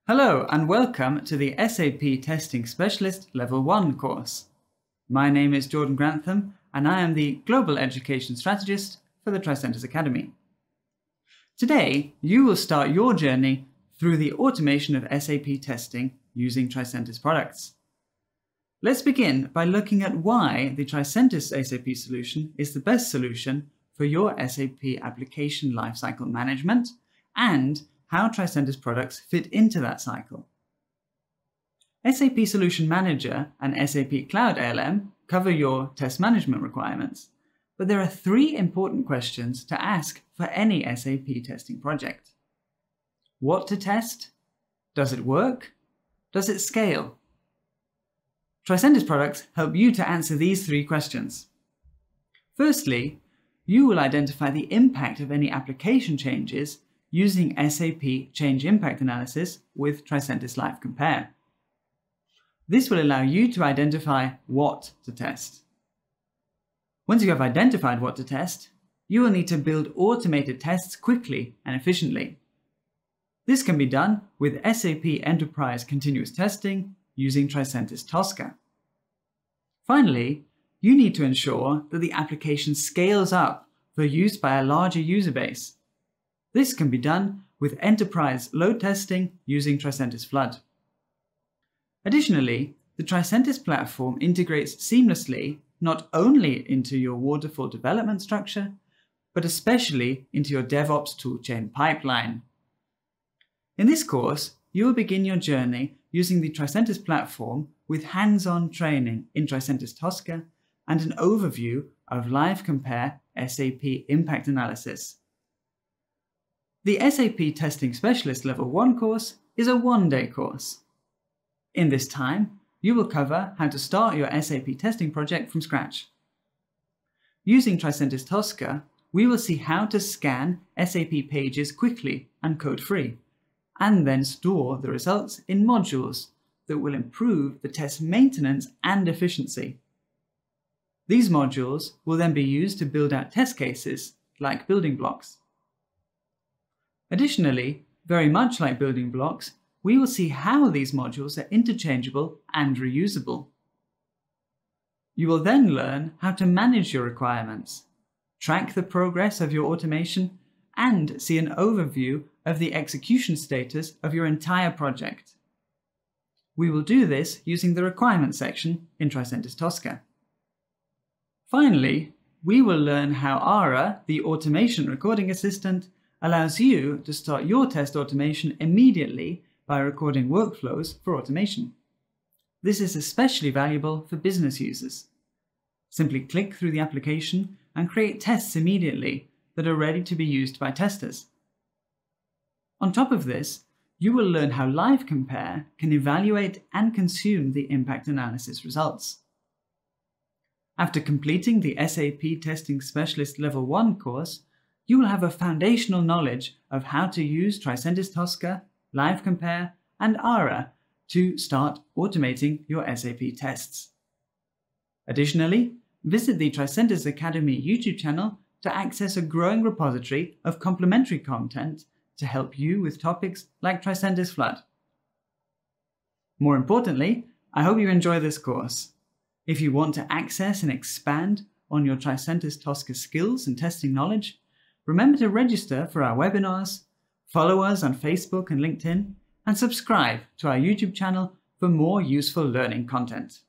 Hello and welcome to the SAP Testing Specialist Level 1 course. My name is Jordan Grantham and I am the Global Education Strategist for the Tricentis Academy. Today, you will start your journey through the automation of SAP testing using Tricentis products. Let's begin by looking at why the Tricentis SAP solution is the best solution for your SAP application lifecycle management and how Tricentis products fit into that cycle. SAP Solution Manager and SAP Cloud ALM cover your test management requirements, but there are three important questions to ask for any SAP testing project. What to test? Does it work? Does it scale? Tricentis products help you to answer these three questions. Firstly, you will identify the impact of any application changes using SAP Change Impact Analysis with Tricentis Live Compare. This will allow you to identify what to test. Once you have identified what to test, you will need to build automated tests quickly and efficiently. This can be done with SAP Enterprise Continuous Testing using Tricentis Tosca. Finally, you need to ensure that the application scales up for use by a larger user base. This can be done with enterprise load testing using Tricentis Flood. Additionally, the Tricentis platform integrates seamlessly not only into your waterfall development structure, but especially into your DevOps toolchain pipeline. In this course, you will begin your journey using the Tricentis platform with hands-on training in Tricentis Tosca and an overview of Live Compare SAP Impact Analysis. The SAP Testing Specialist Level 1 course is a one-day course. In this time, you will cover how to start your SAP testing project from scratch. Using Tricentis Tosca, we will see how to scan SAP pages quickly and code-free, and then store the results in modules that will improve the test maintenance and efficiency. These modules will then be used to build out test cases like building blocks. Additionally, very much like building blocks, we will see how these modules are interchangeable and reusable. You will then learn how to manage your requirements, track the progress of your automation, and see an overview of the execution status of your entire project. We will do this using the requirements section in Tricentis Tosca. Finally, we will learn how ARA, the automation recording assistant, allows you to start your test automation immediately by recording workflows for automation. This is especially valuable for business users. Simply click through the application and create tests immediately that are ready to be used by testers. On top of this, you will learn how Live Compare can evaluate and consume the impact analysis results. After completing the SAP Testing Specialist Level 1 course, you will have a foundational knowledge of how to use Tricentis Tosca, Live Compare, and ARA to start automating your SAP tests. Additionally, visit the Tricentis Academy YouTube channel to access a growing repository of complementary content to help you with topics like Tricentis Flood. More importantly, I hope you enjoy this course. If you want to access and expand on your Tricentis Tosca skills and testing knowledge, remember to register for our webinars, follow us on Facebook and LinkedIn, and subscribe to our YouTube channel for more useful learning content.